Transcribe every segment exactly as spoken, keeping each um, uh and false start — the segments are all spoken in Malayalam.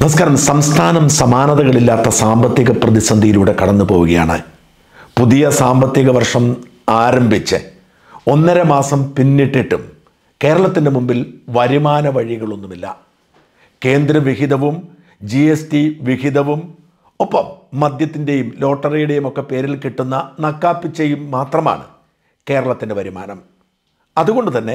നമസ്കാരം. സംസ്ഥാനം സമാനതകളില്ലാത്ത സാമ്പത്തിക പ്രതിസന്ധിയിലൂടെ കടന്നു പോവുകയാണ്. പുതിയ സാമ്പത്തിക വർഷം ആരംഭിച്ച് ഒന്നര മാസം പിന്നിട്ടിട്ടും കേരളത്തിൻ്റെ മുമ്പിൽ വരുമാന വഴികളൊന്നുമില്ല. കേന്ദ്ര വിഹിതവും ജി എസ് ടി വിഹിതവും ഒപ്പം മദ്യത്തിൻ്റെയും ലോട്ടറിയുടെയും ഒക്കെ പേരിൽ കിട്ടുന്ന നക്കാപ്പിച്ചയും മാത്രമാണ് കേരളത്തിൻ്റെ വരുമാനം. അതുകൊണ്ട് തന്നെ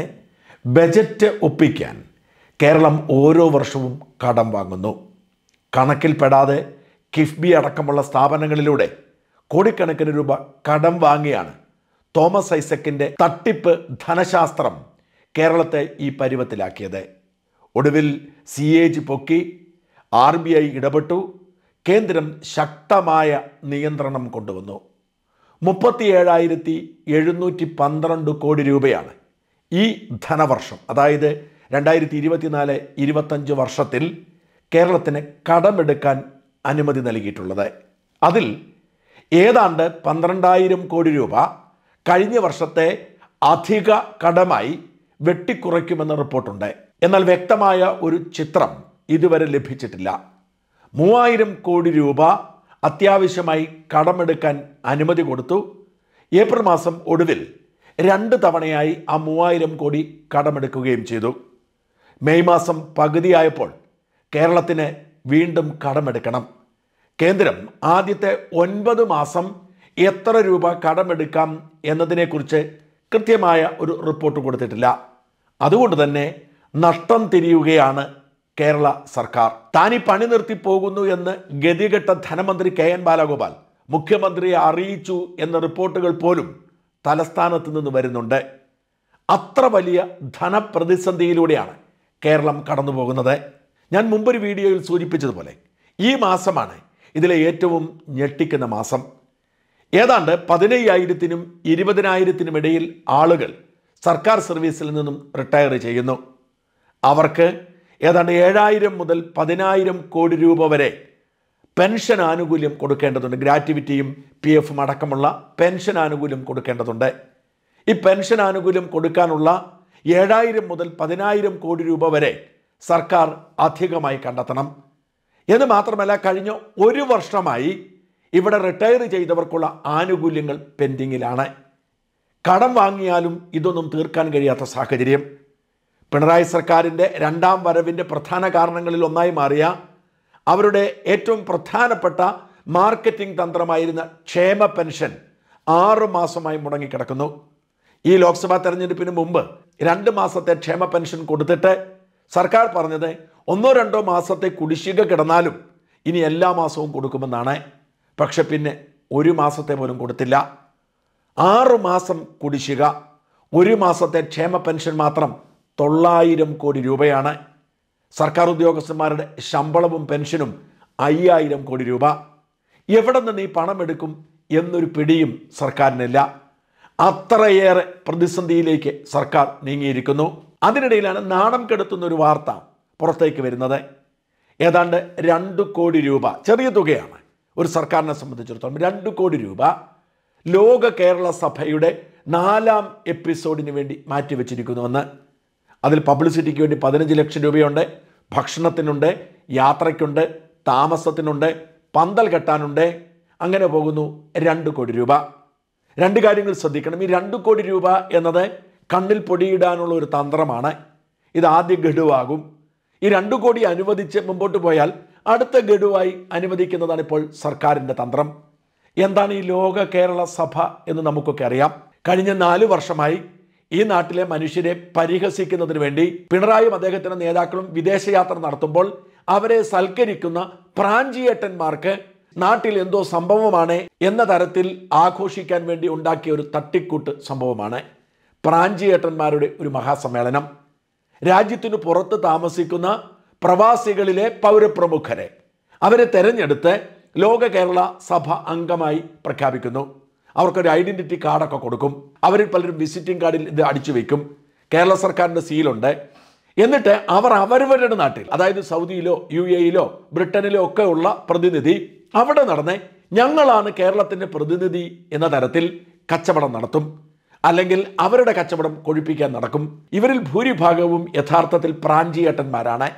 ബജറ്റ് ഒപ്പിക്കാൻ കേരളം ഓരോ വർഷവും കടം വാങ്ങുന്നു. കണക്കിൽപ്പെടാതെ കിഫ്ബി അടക്കമുള്ള സ്ഥാപനങ്ങളിലൂടെ കോടിക്കണക്കിന് രൂപ കടം വാങ്ങിയാണ് തോമസ് ഐസക്കിൻ്റെ തട്ടിപ്പ് ധനശാസ്ത്രം കേരളത്തെ ഈ പരുവത്തിലാക്കിയത്. ഒടുവിൽ സി എ ജി പൊക്കി, ആർ ബി ഐ ഇടപെട്ടു, കേന്ദ്രം ശക്തമായ നിയന്ത്രണം കൊണ്ടുവന്നു. മുപ്പത്തി ഏഴായിരത്തി എഴുന്നൂറ്റി പന്ത്രണ്ട് കോടി രൂപയാണ് ഈ ധനവർഷം, അതായത് രണ്ടായിരത്തി ഇരുപത്തിനാല് ഇരുപത്തഞ്ച് വർഷത്തിൽ കേരളത്തിന് കടമെടുക്കാൻ അനുമതി നൽകിയിട്ടുള്ളത്. അതിൽ ഏതാണ്ട് പന്ത്രണ്ടായിരം കോടി രൂപ കഴിഞ്ഞ വർഷത്തെ അധിക കടമായി വെട്ടിക്കുറയ്ക്കുമെന്ന റിപ്പോർട്ടുണ്ട്. എന്നാൽ വ്യക്തമായ ഒരു ചിത്രം ഇതുവരെ ലഭിച്ചിട്ടില്ല. മൂവായിരം കോടി രൂപ അത്യാവശ്യമായി കടമെടുക്കാൻ അനുമതി കൊടുത്തു. ഏപ്രിൽ മാസം ഒടുവിൽ രണ്ട് തവണയായി ആ മൂവായിരം കോടി കടമെടുക്കുകയും ചെയ്തു. മെയ് മാസം പകുതിയായപ്പോൾ കേരളത്തിന് വീണ്ടും കടമെടുക്കണം. കേന്ദ്രം ആദ്യത്തെ ഒൻപത് മാസം എത്ര രൂപ കടമെടുക്കാം എന്നതിനെക്കുറിച്ച് കൃത്യമായ ഒരു റിപ്പോർട്ട് കൊടുത്തിട്ടില്ല. അതുകൊണ്ട് തന്നെ നഷ്ടം തിരിയുകയാണ് കേരള സർക്കാർ. താനീ പണി നിർത്തി പോകുന്നു എന്ന് ഗതികെട്ട ധനമന്ത്രി കെ എൻ ബാലഗോപാൽ മുഖ്യമന്ത്രിയെ അറിയിച്ചു എന്ന റിപ്പോർട്ടുകൾ പോലും തലസ്ഥാനത്ത് നിന്ന് വരുന്നുണ്ട്. അത്ര വലിയ ധനപ്രതിസന്ധിയിലൂടെയാണ് കേരളം കടന്നു പോകുന്നത്. ഞാൻ മുമ്പൊരു വീഡിയോയിൽ സൂചിപ്പിച്ചതുപോലെ ഈ മാസമാണ് ഇതിലെ ഏറ്റവും ഞെട്ടിക്കുന്ന മാസം. ഏതാണ്ട് പതിനയ്യായിരത്തിനും ഇരുപതിനായിരത്തിനും ഇടയിൽ ആളുകൾ സർക്കാർ സർവീസിൽ നിന്നും റിട്ടയർ ചെയ്യുന്നു. അവർക്ക് ഏതാണ്ട് ഏഴായിരം മുതൽ പതിനായിരം കോടി രൂപ വരെ പെൻഷൻ ആനുകൂല്യം കൊടുക്കേണ്ടതുണ്ട്. ഗ്രാറ്റുവിറ്റിയും പി എഫും അടക്കമുള്ള പെൻഷൻ ആനുകൂല്യം കൊടുക്കേണ്ടതുണ്ട്. ഈ പെൻഷൻ ആനുകൂല്യം കൊടുക്കാനുള്ള ഏഴായിരം മുതൽ പതിനായിരം കോടി രൂപ വരെ സർക്കാർ അധികമായി കണ്ടെത്തണം. എന്ന് മാത്രമല്ല, കഴിഞ്ഞ ഒരു വർഷമായി ഇവിടെ റിട്ടയർ ചെയ്തവർക്കുള്ള ആനുകൂല്യങ്ങൾ പെൻഡിങ്ങിലാണ്. കടം വാങ്ങിയാലും ഇതൊന്നും തീർക്കാൻ കഴിയാത്ത സാഹചര്യം. പിണറായി സർക്കാരിൻ്റെ രണ്ടാം വരവിൻ്റെ പ്രധാന കാരണങ്ങളിൽ ഒന്നായി മാറിയ അവരുടെ ഏറ്റവും പ്രധാനപ്പെട്ട മാർക്കറ്റിംഗ് തന്ത്രമായിരുന്ന ക്ഷേമ പെൻഷൻ ആറ് മാസമായി മുടങ്ങിക്കിടക്കുന്നു. ഈ ലോക്സഭാ തെരഞ്ഞെടുപ്പിന് മുമ്പ് രണ്ട് മാസത്തെ ക്ഷേമ പെൻഷൻ കൊടുത്തിട്ട് സർക്കാർ പറഞ്ഞത് ഒന്നോ രണ്ടോ മാസത്തെ കുടിശ്ശിക കിടന്നാലും ഇനി എല്ലാ മാസവും കൊടുക്കുമെന്നാണ്. പക്ഷെ പിന്നെ ഒരു മാസത്തെ പോലും കൊടുത്തില്ല. ആറ് മാസം കുടിശ്ശിക, ഒരു മാസത്തെ ക്ഷേമ പെൻഷൻ മാത്രം തൊള്ളായിരം കോടി രൂപയാണ്. സർക്കാർ ഉദ്യോഗസ്ഥന്മാരുടെ ശമ്പളവും പെൻഷനും അയ്യായിരം കോടി രൂപ. എവിടെ നിന്ന് ഈ പണം എടുക്കും എന്നൊരു പിടിയും സർക്കാരിനില്ല. അത്രയേറെ പ്രതിസന്ധിയിലേക്ക് സർക്കാർ നീങ്ങിയിരിക്കുന്നു. അതിനിടയിലാണ് നാണം കെടുത്തുന്ന ഒരു വാർത്ത പുറത്തേക്ക് വരുന്നത്. ഏതാണ്ട് രണ്ട് കോടി രൂപ, ചെറിയ തുകയാണ് ഒരു സർക്കാരിനെ സംബന്ധിച്ചിടത്തോളം, രണ്ട് കോടി രൂപ ലോക കേരള സഭയുടെ നാലാം എപ്പിസോഡിന് വേണ്ടി മാറ്റിവെച്ചിരിക്കുന്നുവെന്ന്. അതിൽ പബ്ലിസിറ്റിക്ക് വേണ്ടി പതിനഞ്ച് ലക്ഷം രൂപയുണ്ട്, ഭക്ഷണത്തിനുണ്ട്, യാത്രയ്ക്കുണ്ട്, താമസത്തിനുണ്ട്, പന്തൽ കെട്ടാനുണ്ട്. അങ്ങനെ പോകുന്നു രണ്ട് കോടി രൂപ. രണ്ട് കാര്യങ്ങൾ ശ്രദ്ധിക്കണം. ഈ രണ്ട് കോടി രൂപ എന്നത് കണ്ണിൽ പൊടിയിടാനുള്ള ഒരു തന്ത്രമാണ്. ഇത് ആദ്യ ഗഡുവാകും. ഈ രണ്ട് കോടി അനുവദിച്ച് മുമ്പോട്ട് പോയാൽ അടുത്ത ഗഡുവായി അനുവദിക്കുന്നതാണ് ഇപ്പോൾ സർക്കാരിൻ്റെ തന്ത്രം. എന്താണ് ഈ ലോക കേരള സഭ എന്ന് നമുക്കൊക്കെ അറിയാം. കഴിഞ്ഞ നാല് വർഷമായി ഈ നാട്ടിലെ മനുഷ്യരെ പരിഹസിക്കുന്നതിന് വേണ്ടി പിണറായിയും അദ്ദേഹത്തിൻ്റെ നേതാക്കളും വിദേശയാത്ര നടത്തുമ്പോൾ അവരെ സൽക്കരിക്കുന്ന പ്രാഞ്ചിയേട്ടന്മാർക്ക് നാട്ടിൽ എന്തോ സംഭവമാണ് എന്ന തരത്തിൽ ആഘോഷിക്കാൻ വേണ്ടി ഉണ്ടാക്കിയ ഒരു തട്ടിക്കൂട്ട് സംഭവമാണ് പ്രാഞ്ചിയേട്ടന്മാരുടെ ഒരു മഹാസമ്മേളനം. രാജ്യത്തിനു പുറത്ത് താമസിക്കുന്ന പ്രവാസികളിലെ പൗരപ്രമുഖരെ അവരെ തെരഞ്ഞെടുത്ത് ലോക കേരള സഭ അംഗമായി പ്രഖ്യാപിക്കുന്നു. അവർക്കൊരു ഐഡൻറ്റിറ്റി കാർഡൊക്കെ കൊടുക്കും. അവരിൽ പലരും വിസിറ്റിംഗ് കാർഡിൽ ഇത് അടിച്ചു വയ്ക്കും. കേരള സർക്കാരിൻ്റെ സീലുണ്ട്. എന്നിട്ട് അവർ അവരവരുടെ നാട്ടിൽ, അതായത് സൗദിയിലോ യു എയിലോ ബ്രിട്ടനിലോ ഒക്കെ ഉള്ള പ്രതിനിധി അവിടെ നടന്ന് ഞങ്ങളാണ് കേരളത്തിൻ്റെ പ്രതിനിധി എന്ന തരത്തിൽ കച്ചവടം നടത്തും. അല്ലെങ്കിൽ അവരുടെ കച്ചവടം കൊഴിപ്പിക്കാൻ നടക്കും. ഇവരിൽ ഭൂരിഭാഗവും യഥാർത്ഥത്തിൽ പ്രാഞ്ചിയേട്ടന്മാരാണ്.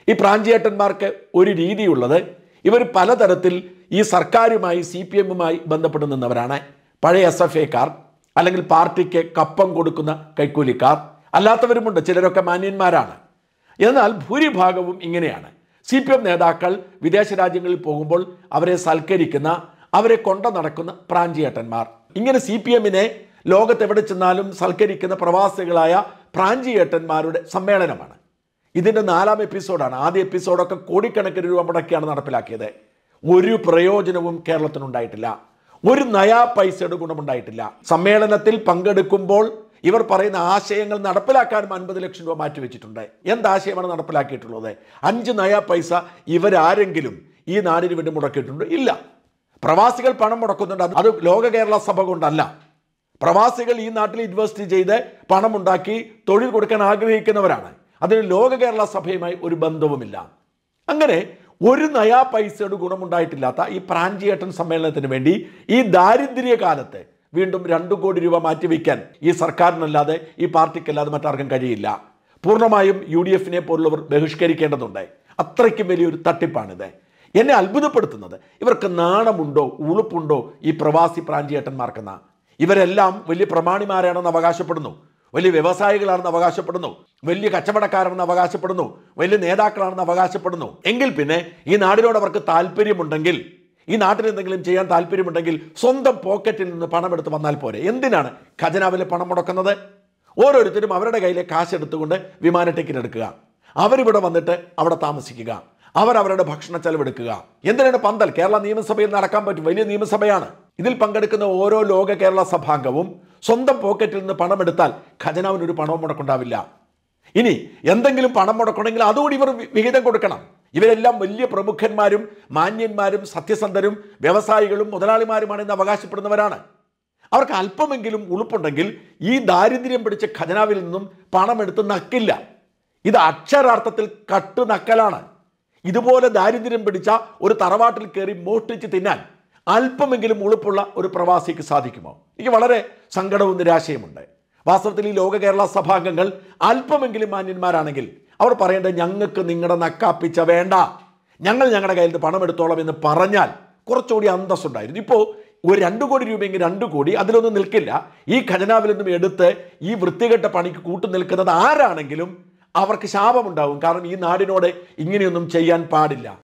ഈ പ്രാഞ്ചിയേട്ടന്മാർക്ക് ഒരു രീതിയുള്ളത്, ഇവർ പലതരത്തിൽ ഈ സർക്കാരുമായി സി പി എമ്മുമായി ബന്ധപ്പെട്ട് നിന്നവരാണ്. പഴയ എസ് എഫ് ഐക്കാർ, അല്ലെങ്കിൽ പാർട്ടിക്ക് കപ്പം കൊടുക്കുന്ന കൈക്കൂലിക്കാർ, അല്ലാത്തവരുമുണ്ട്, ചിലരൊക്കെ മാന്യന്മാരാണ്. എന്നാൽ ഭൂരിഭാഗവും ഇങ്ങനെയാണ്. സി പി എം നേതാക്കൾ വിദേശ രാജ്യങ്ങളിൽ പോകുമ്പോൾ അവരെ സൽക്കരിക്കുന്ന, അവരെ കൊണ്ട നടക്കുന്ന പ്രാഞ്ചിയേട്ടന്മാർ. ഇങ്ങനെ സി പി എമ്മിനെ ലോകത്തെവിടെ ചെന്നാലും സൽക്കരിക്കുന്ന പ്രവാസികളായ പ്രാഞ്ചിയേട്ടന്മാരുടെ സമ്മേളനമാണ്. ഇതിൻ്റെ നാലാം എപ്പിസോഡാണ്. ആദ്യ എപ്പിസോഡൊക്കെ കോടിക്കണക്കിന് രൂപ മുടക്കിയാണ് നടപ്പിലാക്കിയത്. ഒരു പ്രയോജനവും കേരളത്തിനുണ്ടായിട്ടില്ല. ഒരു നയാ പൈസയുടെ ഗുണമുണ്ടായിട്ടില്ല. സമ്മേളനത്തിൽ പങ്കെടുക്കുമ്പോൾ ഇവർ പറയുന്ന ആശയങ്ങൾ നടപ്പിലാക്കാനും അൻപത് ലക്ഷം രൂപ മാറ്റിവെച്ചിട്ടുണ്ട്. എന്താശയമാണ് നടപ്പിലാക്കിയിട്ടുള്ളത്? അഞ്ച് നയാ പൈസ ഇവരാരെങ്കിലും ഈ നാടിന് വേണ്ടി മുടക്കിയിട്ടുണ്ട്? ഇല്ല. പ്രവാസികൾ പണം മുടക്കുന്നുണ്ട്. അത് ലോക കേരള സഭ കൊണ്ടല്ല. പ്രവാസികൾ ഈ നാട്ടിൽ ഇൻവെസ്റ്റ് ചെയ്ത് പണമുണ്ടാക്കി തൊഴിൽ കൊടുക്കാൻ ആഗ്രഹിക്കുന്നവരാണ്. അതിന് ലോക കേരള സഭയുമായി ഒരു ബന്ധവുമില്ല. അങ്ങനെ ഒരു നയാ പൈസയുടെ ഗുണമുണ്ടായിട്ടില്ലാത്ത ഈ പ്രാഞ്ചിയേട്ടൻ സമ്മേളനത്തിന് വേണ്ടി ഈ ദാരിദ്ര്യ കാലത്ത് വീണ്ടും രണ്ടു കോടി രൂപ മാറ്റിവെക്കാൻ ഈ സർക്കാരിനല്ലാതെ ഈ പാർട്ടിക്കല്ലാതെ മറ്റാർക്കും കഴിയില്ല. പൂർണ്ണമായും യു ഡി എഫിനെ പോലുള്ളവർ ബഹിഷ്കരിക്കേണ്ടതുണ്ട്. അത്രയ്ക്കും വലിയൊരു തട്ടിപ്പാണിത്. എന്നെ അത്ഭുതപ്പെടുത്തുന്നത്, ഇവർക്ക് നാണമുണ്ടോ ഉളുപ്പുണ്ടോ ഈ പ്രവാസി പ്രാഞ്ചിയേട്ടന്മാർക്കെന്ന? ഇവരെല്ലാം വലിയ പ്രമാണിമാരാണെന്ന് അവകാശപ്പെടുന്നു, വലിയ വ്യവസായികളാണെന്ന് അവകാശപ്പെടുന്നു, വലിയ കച്ചവടക്കാരാണെന്ന് അവകാശപ്പെടുന്നു, വലിയ നേതാക്കളാണെന്ന് അവകാശപ്പെടുന്നു. എങ്കിൽ പിന്നെ ഈ നാടിനോട് അവർക്ക് താല്പര്യമുണ്ടെങ്കിൽ, ഈ നാട്ടിൽ എന്തെങ്കിലും ചെയ്യാൻ താല്പര്യമുണ്ടെങ്കിൽ സ്വന്തം പോക്കറ്റിൽ നിന്ന് പണം എടുത്ത് വന്നാൽ പോരെ? എന്തിനാണ് ഖജനാവിലെ പണം മുടക്കുന്നത്? ഓരോരുത്തരും അവരുടെ കയ്യിലെ കാശ് എടുത്തുകൊണ്ട് വിമാന ടിക്കറ്റ് എടുക്കുക, അവരിവിടെ വന്നിട്ട് അവിടെ താമസിക്കുക, അവരവരുടെ ഭക്ഷണ ചെലവെടുക്കുക. എന്തിനാണ് പന്തൽ? കേരള നിയമസഭയിൽ നടക്കാൻ പറ്റും, വലിയ നിയമസഭയാണ്. ഇതിൽ പങ്കെടുക്കുന്ന ഓരോ ലോക കേരള സഭാംഗവും സ്വന്തം പോക്കറ്റിൽ നിന്ന് പണം എടുത്താൽ ഖജനാവിനൊരു പണവും മുടക്കുണ്ടാവില്ല. ഇനി എന്തെങ്കിലും പണം മുടക്കണമെങ്കിൽ അതുകൂടി ഇവർ വിഹിതം കൊടുക്കണം. ഇവരെല്ലാം വലിയ പ്രമുഖന്മാരും മാന്യന്മാരും സത്യസന്ധരും വ്യവസായികളും മുതലാളിമാരുമാണെന്ന് അവകാശപ്പെടുന്നവരാണ്. അവർക്ക് അല്പമെങ്കിലും ഉളുപ്പുണ്ടെങ്കിൽ ഈ ദാരിദ്ര്യം പിടിച്ച ഖജനാവിൽ നിന്നും പണമെടുത്ത് നക്കില്ല. ഇത് അക്ഷരാർത്ഥത്തിൽ കട്ട് നക്കലാണ്. ഇതുപോലെ ദാരിദ്ര്യം പിടിച്ച ഒരു തറവാട്ടിൽ കയറി മോഷ്ടിച്ച് തിന്നാൻ അല്പമെങ്കിലും ഉളുപ്പുള്ള ഒരു പ്രവാസിക്ക് സാധിക്കുമോ? എനിക്ക് വളരെ സങ്കടവും നിരാശയുമുണ്ട്. വാസ്തവത്തിൽ ഈ ലോക കേരള സഭാംഗങ്ങൾ അല്പമെങ്കിലും മാന്യന്മാരാണെങ്കിൽ അവർ പറയേണ്ടത്, ഞങ്ങൾക്ക് നിങ്ങളുടെ നക്കാപ്പിച്ച വേണ്ട, ഞങ്ങൾ ഞങ്ങളുടെ കയ്യിൽ നിന്ന് പണം എടുത്തോളാം എന്ന് പറഞ്ഞാൽ കുറച്ചുകൂടി അന്തസ്സുണ്ടായിരുന്നു. ഇപ്പോൾ ഒരു രണ്ടു കോടി രൂപയെങ്കിൽ രണ്ടു കോടി അതിലൊന്നും നിൽക്കില്ല. ഈ ഖജനാവിൽ നിന്നും എടുത്ത് ഈ വൃത്തികെട്ട പണിക്ക് കൂട്ടു നിൽക്കുന്നത് ആരാണെങ്കിലും അവർക്ക് ശാപമുണ്ടാവും. കാരണം ഈ നാടിനോട് ഇങ്ങനെയൊന്നും ചെയ്യാൻ പാടില്ല.